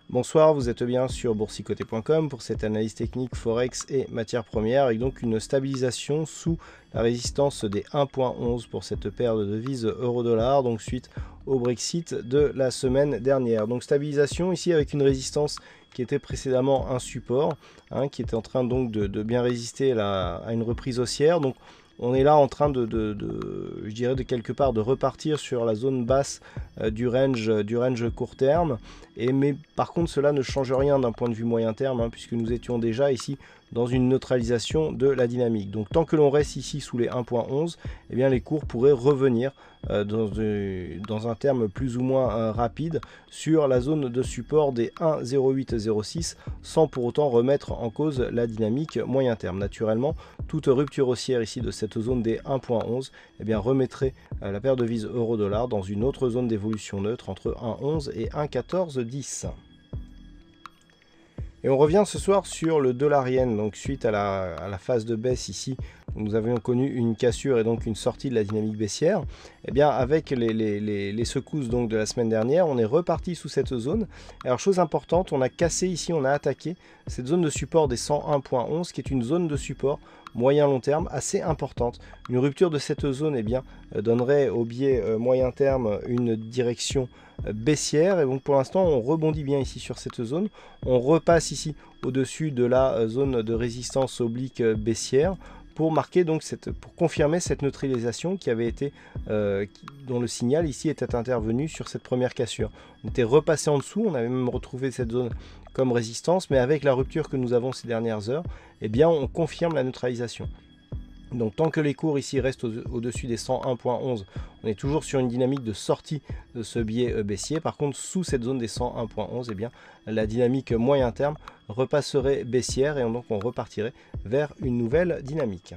Bonsoir, vous êtes bien sur boursicoté.com pour cette analyse technique Forex et matières premières avec donc une stabilisation sous la résistance des 1.11 pour cette paire de devises euro-dollar, donc suite au Brexit de la semaine dernière. Donc stabilisation ici avec une résistance qui était précédemment un support, qui était en train donc de bien résister à une reprise haussière. Donc on est là en train je dirais de quelque part de repartir sur la zone basse du range court terme. Mais par contre cela ne change rien d'un point de vue moyen terme, puisque nous étions déjà ici dans une neutralisation de la dynamique. Donc tant que l'on reste ici sous les 1.11, eh bien les cours pourraient revenir dans un terme plus ou moins rapide sur la zone de support des 1,0806 sans pour autant remettre en cause la dynamique moyen terme. Naturellement, toute rupture haussière ici de cette zone des 1.11 eh bien remettrait la paire de devises euro-dollar dans une autre zone d'évolution neutre entre 1.11 et 1.1410. Et on revient ce soir sur le dollar yen, donc suite à la phase de baisse ici, nous avions connu une cassure et donc une sortie de la dynamique baissière. Et bien avec les secousses donc de la semaine dernière, on est reparti sous cette zone. Alors chose importante, on a cassé ici, on a attaqué cette zone de support des 101.11 qui est une zone de support moyen-long terme assez importante. Une rupture de cette zone eh bien, donnerait au biais moyen terme une direction baissière, et donc pour l'instant on rebondit bien ici sur cette zone. On repasse ici au-dessus de la zone de résistance oblique baissière pour marquer donc pour confirmer cette neutralisation qui avait été dont le signal ici était intervenu sur cette première cassure. On était repassé en dessous, on avait même retrouvé cette zone comme résistance, mais avec la rupture que nous avons ces dernières heures, eh bien on confirme la neutralisation. Donc tant que les cours ici restent au-dessus des 101.11, on est toujours sur une dynamique de sortie de ce biais baissier. Par contre, sous cette zone des 101.11, eh bien, la dynamique moyen terme repasserait baissière et donc on repartirait vers une nouvelle dynamique.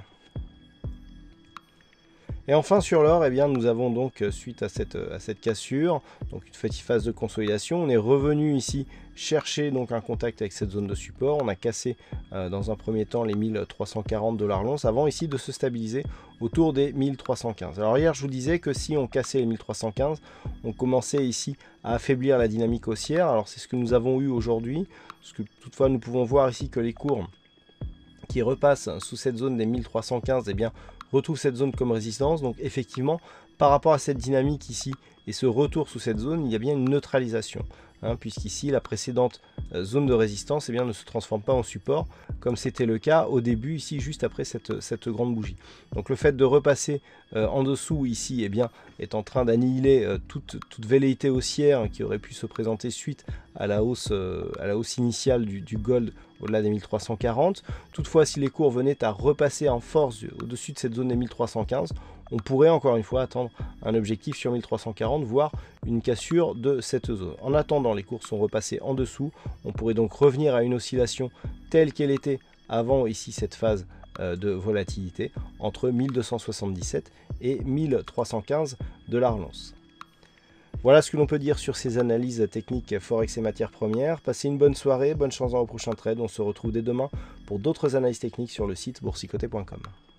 Et enfin sur l'or, eh bien, nous avons donc suite à cette cassure, donc une petite phase de consolidation, on est revenu ici chercher donc un contact avec cette zone de support. On a cassé dans un premier temps les 1340 $ l'once avant ici de se stabiliser autour des 1315. Alors hier je vous disais que si on cassait les 1315, on commençait ici à affaiblir la dynamique haussière. Alors c'est ce que nous avons eu aujourd'hui, parce que toutefois nous pouvons voir ici que les cours qui repassent sous cette zone des 1315 eh bien retrouve cette zone comme résistance. Donc effectivement, par rapport à cette dynamique ici et ce retour sous cette zone, il y a bien une neutralisation, puisqu'ici la précédente zone de résistance eh bien, ne se transforme pas en support, comme c'était le cas au début ici, juste après cette grande bougie. Donc le fait de repasser en dessous ici eh bien, est en train d'annihiler toute velléité haussière qui aurait pu se présenter suite à la hausse initiale du gold au-delà des 1340. Toutefois, si les cours venaient à repasser en force au-dessus de cette zone des 1315, on pourrait encore une fois attendre un objectif sur 1340, voire une cassure de cette zone. En attendant, les cours sont repassés en dessous. On pourrait donc revenir à une oscillation telle qu'elle était avant ici cette phase de volatilité entre 1277 et 1315 $ l'once. Voilà ce que l'on peut dire sur ces analyses techniques Forex et matières premières. Passez une bonne soirée, bonne chance dans vos prochains trades. On se retrouve dès demain pour d'autres analyses techniques sur le site boursicoté.com.